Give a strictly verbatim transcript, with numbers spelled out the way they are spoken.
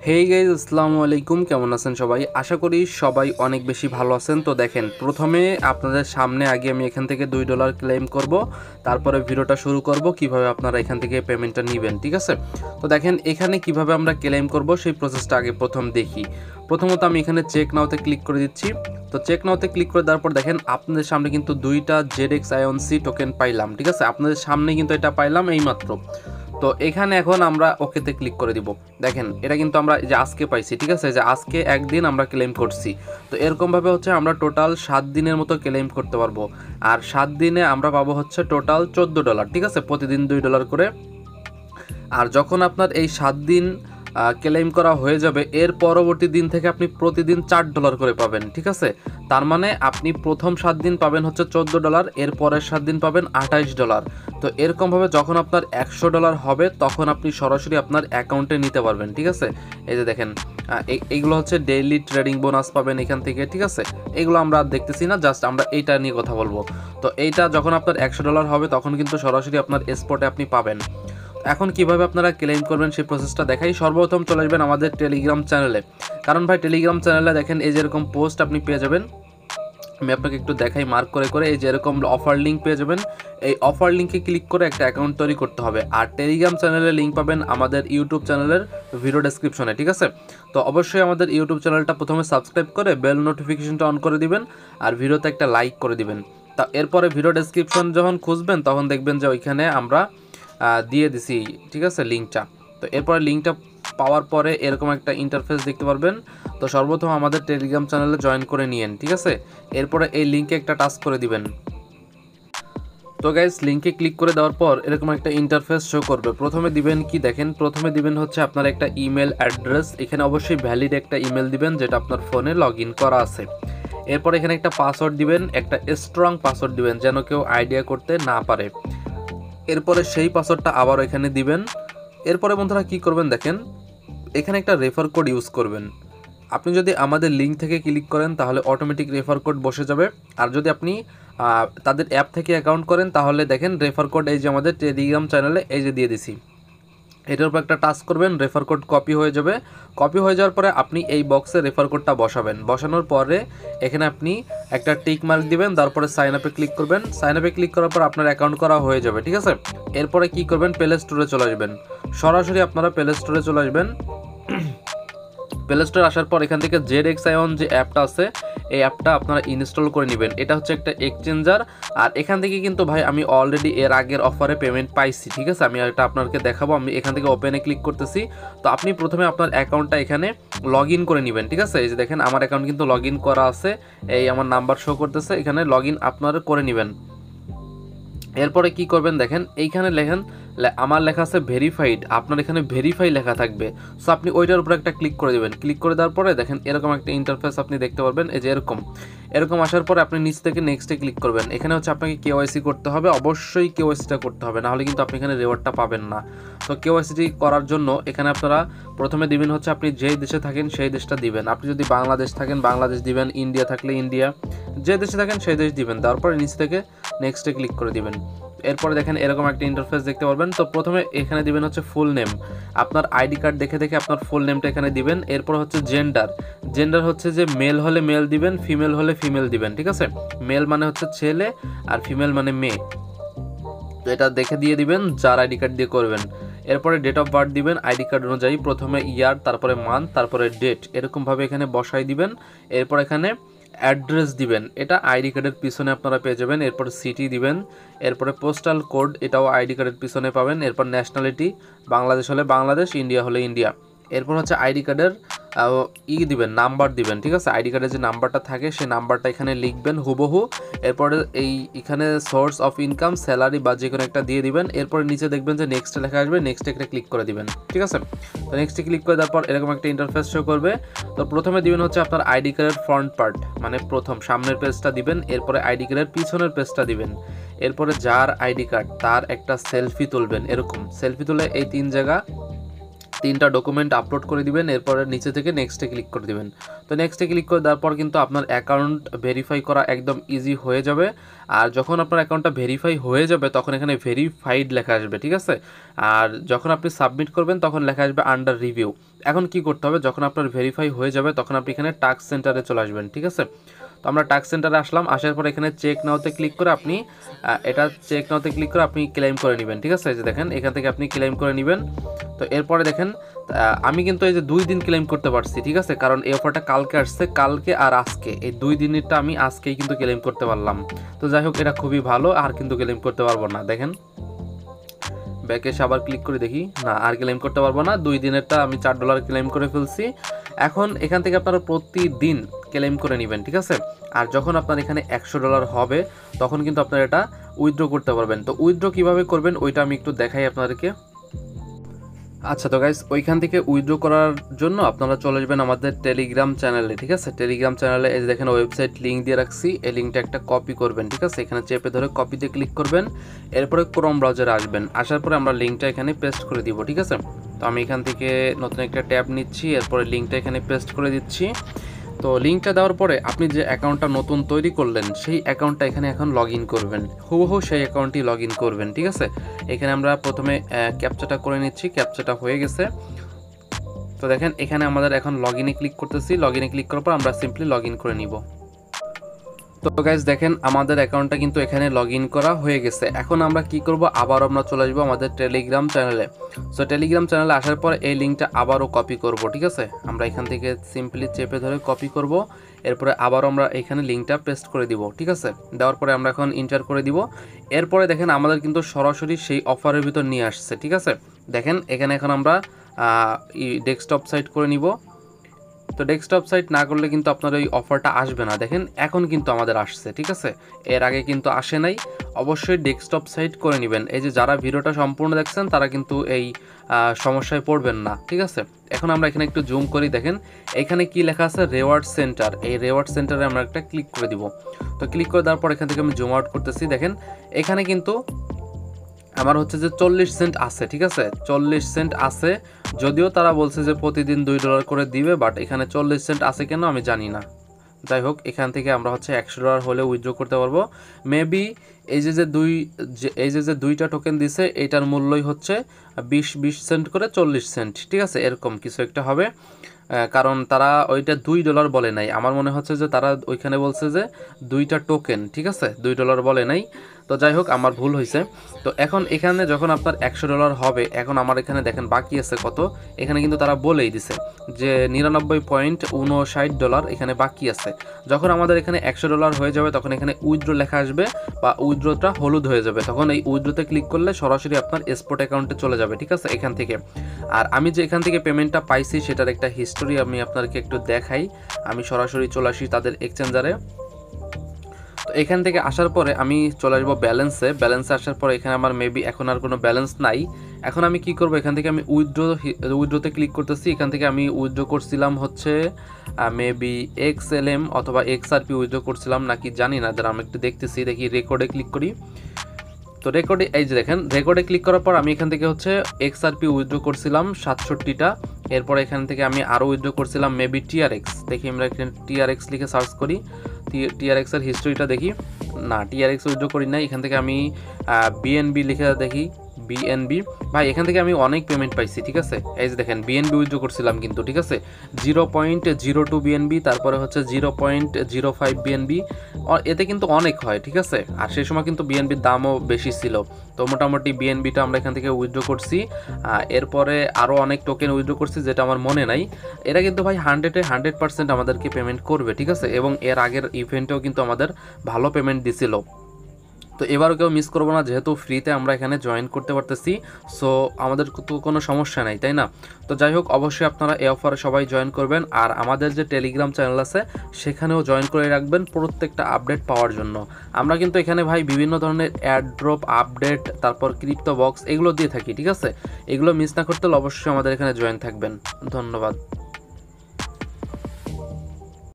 Hey guys আসসালামু আলাইকুম, কেমন আছেন সবাই? আশা করি সবাই অনেক বেশি ভালো আছেন। তো দেখেন, প্রথমে আপনাদের সামনে আগে আমি এখান থেকে দুই ডলার ক্লেম করব, তারপরে ভিডিওটা শুরু করব কিভাবে আপনারা এখান থেকে পেমেন্টটা নেবেন, ঠিক আছে? তো দেখেন এখানে কিভাবে আমরা ক্লেম করব সেই প্রসেসটা আগে প্রথম দেখি। প্রথমত আমি এখানে চেক নাওতে ক্লিক করে দিচ্ছি। তো চেক নাওতে ক্লিক করে দেওয়ার পর দেখেন আপনাদের সামনে কিন্তু দুইটা জেডএক্সাইন সি টোকেন পাইলাম, ঠিক আছে? আপনাদের সামনে কিন্তু এটা পাইলাম এইমাত্র। তো এখানে এখন আমরা ওকেতে ক্লিক করে দিব। দেখেন এটা কিন্তু আমরা যে আজকে পাইছি, ঠিক আছে? যে আজকে একদিন আমরা ক্লেম করছি। তো এরকমভাবে হচ্ছে আমরা টোটাল সাত দিনের মতো ক্লেম করতে পারবো। আর সাত দিনে আমরা পাবো হচ্ছে টোটাল চোদ্দো ডলার, ঠিক আছে? প্রতিদিন দুই ডলার করে। আর যখন আপনার এই সাত দিন ক্লেম করা হয়ে যাবে, এর পরবর্তী দিন থেকে আপনি প্রতিদিন চার ডলার করে পাবেন, ঠিক আছে? তার মানে আপনি প্রথম সাত দিন পাবেন হচ্ছে চোদ্দো ডলার, এর পরের সাত দিন পাবেন আঠাইশ ডলার। তো এরকমভাবে যখন আপনার একশো ডলার হবে তখন আপনি সরাসরি আপনার অ্যাকাউন্টে নিতে পারবেন, ঠিক আছে? এই যে দেখেন এইগুলো হচ্ছে ডেইলি ট্রেডিং বোনাস পাবেন এখান থেকে, ঠিক আছে? এগুলো আমরা দেখতেছি না, জাস্ট আমরা এইটা নিয়ে কথা বলবো। তো এইটা যখন আপনার একশো ডলার হবে তখন কিন্তু সরাসরি আপনার স্পটে আপনি পাবেন। এখন কিভাবে আপনারা ক্লেম করবেন সেই প্রসেসটা দেখাই। সর্বপ্রথম চলে আসবেন আমাদের টেলিগ্রাম চ্যানেলে, কারণ ভাই টেলিগ্রাম চ্যানেলে দেখেন এই যেরকম পোস্ট আপনি পেয়ে যাবেন। আমি আপনাকে একটু দেখাই মার্ক করে করে। এই যেরকম অফার লিঙ্ক পেয়ে যাবেন, এই অফার লিঙ্কে ক্লিক করে একটা অ্যাকাউন্ট তৈরি করতে হবে। আর টেলিগ্রাম চ্যানেলের লিঙ্ক পাবেন আমাদের ইউটিউব চ্যানেলের ভিডিও ডেসক্রিপশনে, ঠিক আছে? তো অবশ্যই আমাদের ইউটিউব চ্যানেলটা প্রথমে সাবস্ক্রাইব করে বেল নোটিফিকেশনটা অন করে দিবেন, আর ভিডিওতে একটা লাইক করে দিবেন। তা এরপরে ভিডিও ডেসক্রিপশন যখন খুঁজবেন তখন দেখবেন যে ওইখানে আমরা দিয়ে দিছি, ঠিক আছে, লিঙ্কটা। তো এরপরে লিঙ্কটা পাওয়ার পরে এরকম একটা ইন্টারফেস দেখতে পারবেন। তো সর্বপ্রথম আমাদের টেলিগ্রাম চ্যানেলে জয়েন করে নিয়েন, ঠিক আছে? এরপরে এই লিঙ্কে একটা টাচ করে দিবেন। তো গাইস, লিঙ্কে ক্লিক করে দেওয়ার পর এরকম একটা ইন্টারফেস শো করবে। প্রথমে দিবেন কি দেখেন, প্রথমে দিবেন হচ্ছে আপনার একটা ইমেল অ্যাড্রেস। এখানে অবশ্যই ভ্যালিড একটা ইমেল দিবেন যেটা আপনার ফোনে লগ ইন করা আছে। এরপর এখানে একটা পাসওয়ার্ড দিবেন, একটা স্ট্রং পাসওয়ার্ড দিবেন যেন কেউ আইডিয়া করতে না পারে। এরপরে সেই পাসওয়ার্ডটা আবার এখানে দিবেন। এরপরে বন্ধুরা কি করবেন দেখেন, এখানে একটা রেফার কোড ইউজ করবেন। আপনি যদি আমাদের লিঙ্ক থেকে ক্লিক করেন তাহলে অটোমেটিক রেফার কোড বসে যাবে। আর যদি আপনি তাদের অ্যাপ থেকে অ্যাকাউন্ট করেন তাহলে দেখেন রেফার কোড এই যে আমাদের টেলিগ্রাম চ্যানেলে এই যে দিয়ে দিছি, এটার উপর একটা টাচ করবেন, রেফার কোড কপি হয়ে যাবে। কপি হয়ে যাওয়ার পরে আপনি এই বক্সে রেফার কোডটা বসাবেন। বসানোর পরে এখানে আপনি একটা টিক মার্ক দিবেন, তারপরে সাইন আপে ক্লিক করবেন। সাইন আপে ক্লিক করার পর আপনার অ্যাকাউন্ট করা হয়ে যাবে, ঠিক আছে? এরপরে কি করবেন, প্লে স্টোরে চলে আসবেন। সরাসরি আপনারা প্লে স্টোরে চলে আসবেন। প্লে স্টোরে আসার পর এখান থেকে জেডএক্সাইন যে অ্যাপটা আছে এই অ্যাপটা আপনারা ইনস্টল করে নেবেন। এটা হচ্ছে একটা এক্সচেঞ্জার। আর এখান থেকে কিন্তু ভাই আমি অলরেডি এর আগের অফারে পেমেন্ট পাইছি, ঠিক আছে? আমি এটা আপনাকে দেখাবো। আমি এখান থেকে ওপেনে ক্লিক করতেছি। তো আপনি প্রথমে আপনার অ্যাকাউন্টটা এখানে লগ ইন করে নেবেন, ঠিক আছে? এই যে দেখেন আমার অ্যাকাউন্ট কিন্তু লগ ইন করা আছে, এই আমার নাম্বার শো করতেছে, এখানে লগ ইন আপনারা করে নেবেন। এরপরে কি করবেন দেখেন, এইখানে লেখেন আমার লেখা আছে ভেরিফাইড, আপনার এখানে ভেরিফাই লেখা থাকবে। সো আপনি ওইটার উপর একটা ক্লিক করে দেবেন। ক্লিক করে দেওয়ার পরে দেখেন এরকম একটা ইন্টারফেস আপনি দেখতে পারবেন। এই যে এরকম এরকম আসার পরে আপনি নিচ থেকে নেক্সটে ক্লিক করবেন। এখানে হচ্ছে আপনাকে কেওয়াইসি করতে হবে, অবশ্যই কেওয়াইসিটা করতে হবে, নাহলে কিন্তু আপনি এখানে রিওয়ার্ডটা পাবেন না। তো কেওয়াইসিটি করার জন্য এখানে আপনারা প্রথমে দিবেন হচ্ছে আপনি যেই দেশে থাকেন সেই দেশটা দিবেন। আপনি যদি বাংলাদেশ থাকেন বাংলাদেশ দিবেন, ইন্ডিয়া থাকলে ইন্ডিয়া, যে দেশে থাকেন সেই দেশ দিবেন। তারপরে নিচ থেকে নেক্সটে ক্লিক করে দিবেন। এরপরে দেখেন এরকম একটা ইন্টারফেস দেখতে পারবেন। তো প্রথমে এখানে দিবেন হচ্ছে ফুল নেম, আপনার আইডি কার্ড দেখে দেখে আপনার ফুল নেমটা এখানে দিবেন। এরপর হচ্ছে জেন্ডার, জেন্ডার হচ্ছে যে মেল হলে মেল দিবেন, ফিমেল হলে ফিমেল দিবেন, ঠিক আছে? মেল মানে হচ্ছে ছেলে আর ফিমেল মানে মেয়ে। তো এটা দেখে দিয়ে দিবেন যার আইডি কার্ড দিয়ে করবেন। এরপরে ডেট অফ বার্থ দিবেন আইডি কার্ড অনুযায়ী, প্রথমে ইয়ার, তারপরে মান্থ, তারপরে ডেট, এরকমভাবে এখানে বসাই দিবেন। এরপর এখানে অ্যাড্রেস দিবেন, এটা আইডি কার্ডের পিছনে আপনারা পেয়ে যাবেন। এরপর সিটি দিবেন, এরপরে পোস্টাল কোড, এটাও আইডি কার্ডের পিছনে পাবেন। এরপর ন্যাশনালিটি, বাংলাদেশ হলে বাংলাদেশ, ইন্ডিয়া হলে ইন্ডিয়া। এরপর হচ্ছে আইডি কার্ডের ই দিবেন, নাম্বার দিবেন, ঠিক আছে? আইডি কার্ডের যে নাম্বারটা থাকে সেই নাম্বারটা এখানে লিখবেন হুবহু। এরপরে এই এখানে সোর্স অফ ইনকাম, স্যালারি বা যে কোনো একটা দিয়ে দিবেন। এরপরে নিচে দেখবেন যে নেক্সটে লেখা আসবে, নেক্সটে একটা ক্লিক করে দিবেন, ঠিক আছে? তো নেক্সটে ক্লিক করে দেওয়ার পর এরকম একটা ইন্টারফেস শো করবে। তো প্রথমে দিবেন হচ্ছে আপনার আইডি কার্ডের ফ্রন্ট পার্ট, মানে প্রথম সামনের পেজটা দিবেন। এরপরে আইডি কার্ডের পিছনের পেজটা দিবেন। এরপরে যার আইডি কার্ড তার একটা সেলফি তুলবেন, এরকম সেলফি তুলে এই তিন জায়গা তিনটা ডকুমেন্ট আপলোড করে দিবেন, এরপরে নিচে থেকে নেক্সটে ক্লিক করে দিবেন। তো নেক্সটে ক্লিক করে দেওয়ার পর কিন্তু আপনার অ্যাকাউন্ট ভেরিফাই করা একদম ইজি হয়ে যাবে। আর যখন আপনার অ্যাকাউন্টটা ভেরিফাই হয়ে যাবে তখন এখানে ভেরিফাইড লেখা আসবে, ঠিক আছে। আর যখন আপনি সাবমিট করবেন তখন লেখা আসবে আন্ডার রিভিউ। এখন কি করতে হবে, যখন আপনার ভেরিফাই হয়ে যাবে তখন আপনি এখানে টাস্ক সেন্টারে চলে আসবেন, ঠিক আছে। তো আমরা টাস্ক সেন্টারে আসলাম, আসার পর এখানে চেক নাওতে ক্লিক করে আপনি এটা চেক নাওতে ক্লিক করে আপনি ক্লেম করে নেবেন, ঠিক আছে। এই যে দেখেন এখান থেকে আপনি ক্লেম করে নেবেন। তো এরপরে দেখেন আমি কিন্তু এই যে দুই দিন ক্লেম করতে পারছি, ঠিক আছে, কারণ এই অফারটা কালকে আসছে, কালকে আর আজকে এই দুই দিনেরটা আমি আজকেই কিন্তু ক্লেম করতে পারলাম। তো যাই হোক এটা খুবই ভালো, আর কিন্তু ক্লেম করতে পারবো না। দেখেন ব্যাকে আবার ক্লিক করে দেখি, না আর ক্লেম করতে পারবো না, দুই দিনেরটা আমি চার ডলার ক্লেম করে ফেলছি। এখন এখান থেকে আপনারা প্রতিদিন ক্লেম করে নেবেন, ঠিক আছে। আর যখন আপনার এখানে একশো ডলার হবে তখন কিন্তু আপনারা এটা উইথড্র করতে পারবেন। তো উইথড্র কিভাবে করবেন ওইটা আমি একটু দেখাই আপনাদেরকে। আচ্ছা, তো গাইস ওইখান থেকে উইথড্র করার জন্য আপনারা চলে আসবেন আমাদের টেলিগ্রাম চ্যানেলে, ঠিক আছে। টেলিগ্রাম চ্যানেলে এই যে দেখেন ওয়েবসাইট লিঙ্ক দিয়ে রাখছি, এই লিঙ্কটা একটা কপি করবেন, ঠিক আছে। এখানে চেপে ধরে কপিতে ক্লিক করবেন, এরপরে ক্রোম ব্রাউজারে আসবেন, আসার পরে আমরা লিঙ্কটা এখানে পেস্ট করে দিব, ঠিক আছে। তো আমি এখান থেকে নতুন একটা ট্যাব নিচ্ছি, এরপরে লিঙ্কটা এখানে পেস্ট করে দিচ্ছি। তো লিঙ্কটা দেওয়ার পরে আপনি যে অ্যাকাউন্টটা নতুন তৈরি করলেন সেই অ্যাকাউন্টটা এখানে এখন লগ ইন করবেন, হুবহু সেই অ্যাকাউন্টটি লগ ইন করবেন, ঠিক আছে। এখানে আমরা প্রথমে ক্যাপচাটা করে নিচ্ছি, ক্যাপচাটা হয়ে গেছে। তো দেখেন এখানে আমাদের এখন লগ ইনে ক্লিক করতেছি, লগ ইনে ক্লিক করার পর আমরা সিম্পলি লগ ইন করে নিব। তো গাইজ দেখেন আমাদের অ্যাকাউন্টটা কিন্তু এখানে লগ ইন করা হয়ে গেছে। এখন আমরা কি করব, আবার আমরা চলে আসবো আমাদের টেলিগ্রাম চ্যানেলে। সো টেলিগ্রাম চ্যানেলে আসার পর এই লিঙ্কটা আবারও কপি করব, ঠিক আছে। আমরা এখান থেকে সিম্পলি চেপে ধরে কপি করব, এরপরে আবারও আমরা এখানে লিঙ্কটা পেস্ট করে দিব, ঠিক আছে। দেওয়ার পরে আমরা এখন ইন্টার করে দিব। এরপরে দেখেন আমাদের কিন্তু সরাসরি সেই অফারের ভিতর নিয়ে আসছে, ঠিক আছে। দেখেন এখানে এখন আমরা ডেস্কটপ সাইট করে নিব। তো ডেস্কটপ সাইট না করলে কিন্তু আপনার ওই অফারটা আসবে না। দেখেন এখন কিন্তু আমাদের আসছে, ঠিক আছে, এর আগে কিন্তু আসে নাই। অবশ্যই ডেস্কটপ সাইট করে নেবেন। এই যে যারা ভিডিওটা সম্পূর্ণ দেখছেন তারা কিন্তু এই সমস্যায় পড়বেন না, ঠিক আছে। এখন আমরা এখানে একটু জুম করি, দেখেন এখানে কি লেখা আছে, রেওয়ার্ড সেন্টার। এই রেওয়ার্ড সেন্টারে আমরা একটা ক্লিক করে দিব। তো ক্লিক করে দেওয়ার পর এখান থেকে আমি জুম আউট করতেছি। দেখেন এখানে কিন্তু আমার হচ্ছে যে চল্লিশ সেন্ট আছে, ঠিক আছে, চল্লিশ সেন্ট আছে। যদিও তারা বলছে যে প্রতিদিন দুই ডলার করে দিবে, বাট এখানে চল্লিশ সেন্ট আছে কেন আমি জানি না। যাই হোক এখান থেকে আমরা হচ্ছে একশো ডলার হলে উইথড্র করতে পারবো। মেবি এই যে যে দুই এই যে যে দুইটা টোকেন দিছে এইটার মূল্যই হচ্ছে বিশ বিশ সেন্ট করে চল্লিশ সেন্ট, ঠিক আছে, এরকম কিছু একটা হবে। কারণ তারা ওইটা দুই ডলার বলে নাই, আমার মনে হচ্ছে যে তারা ওইখানে বলছে যে দুইটা টোকেন, ঠিক আছে, দুই ডলার বলে নাই। তো যাই হোক আমার ভুল হয়েছে। তো এখন এখানে যখন আপনার একশো ডলার হবে, এখন আমার এখানে দেখেন বাকি আছে কত, এখানে কিন্তু তারা বলেই দিছে যে নিরানব্বই পয়েন্ট উনষাট ডলার এখানে বাকি আছে। যখন আমাদের এখানে একশো ডলার হয়ে যাবে তখন এখানে উইথড্র লেখা আসবে বা উইথড্রটা হলুদ হয়ে যাবে, তখন এই উইথড্রতে ক্লিক করলে সরাসরি আপনার স্পট অ্যাকাউন্টে চলে যাবে, ঠিক আছে, এখান থেকে। আর আমি যে এখান থেকে পেমেন্টটা পাইছি সেটার একটা হিস্টোরি আমি আপনাদেরকে একটু দেখাই। আমি সরাসরি চলে আসি তাদের এক্সচেঞ্জারে। তো এখান থেকে আসার পরে আমি চলে আসবো ব্যালেন্সে। ব্যালেন্সে আসার পরে এখানে আমার মেবি এখন আর কোনো ব্যালেন্স নাই। এখন আমি কি করব, এখান থেকে আমি উইথড্র উইথড্রতে ক্লিক করতেছি। এখান থেকে আমি উইথড্র করছিলাম হচ্ছে মেবি এক্স এল এম অথবা এক্স আর পি উইথড্র করছিলাম নাকি জানি না, যারা আমি একটু দেখতেছি, দেখি রেকর্ডে ক্লিক করি। তো রেকর্ডে এই যে দেখেন রেকর্ডে ক্লিক করার পর আমি এখান থেকে হচ্ছে এক্সআরপি উইথড্র করছিলাম সাতষট্টিটা। এরপর এখান থেকে আমি আরও উইথড্র করছিলাম মেবি টিআরএক্স। দেখি আমরা এখানে টিআরএক্স লিখে সার্চ করি, টিআরএক্সের হিস্ট্রিটা দেখি, না টিআরএক্স উইথড্র করি না। এখান থেকে আমি বিএনবি লিখে দেখি, বিএনবি ভাই এখান থেকে আমি অনেক পেমেন্ট পাইছি, ঠিক আছে। এই যে দেখেন বিএনবি উইথড্র করছিলাম কিন্তু, ঠিক আছে, zero point zero two BNB, তারপরে হচ্ছে zero point zero five BNB, এতে কিন্তু অনেক হয়, ঠিক আছে। আর সেই সময় কিন্তু বিএনবির দামও বেশি ছিল। তো মোটামুটি বিএনবিটা আমরা এখান থেকে উইথড্র করছি। এরপরে আরও অনেক টোকেন উইথড্র করছি যেটা আমার মনে নাই। এরা কিন্তু ভাই হান্ড্রেডে হান্ড্রেড পার্সেন্ট আমাদেরকে পেমেন্ট করবে, ঠিক আছে, এবং এর আগের ইভেন্টেও কিন্তু আমাদের ভালো পেমেন্ট দিছিল। তো এবারও কেউ মিস করবো না, যেহেতু ফ্রিতে আমরা এখানে জয়েন করতে পারতেছি, সো আমাদের তো কোনো সমস্যা নাই, তাই না। তো যাই হোক অবশ্যই আপনারা এই অফারে সবাই জয়েন করবেন। আর আমাদের যে টেলিগ্রাম চ্যানেল আছে সেখানেও জয়েন করে রাখবেন প্রত্যেকটা আপডেট পাওয়ার জন্য। আমরা কিন্তু এখানে ভাই বিভিন্ন ধরনের এয়ারড্রপ আপডেট, তারপর ক্রিপ্টো বক্স এগুলো দিয়ে থাকি, ঠিক আছে। এগুলো মিস না করতে হলে অবশ্যই আমাদের এখানে জয়েন থাকবেন। ধন্যবাদ।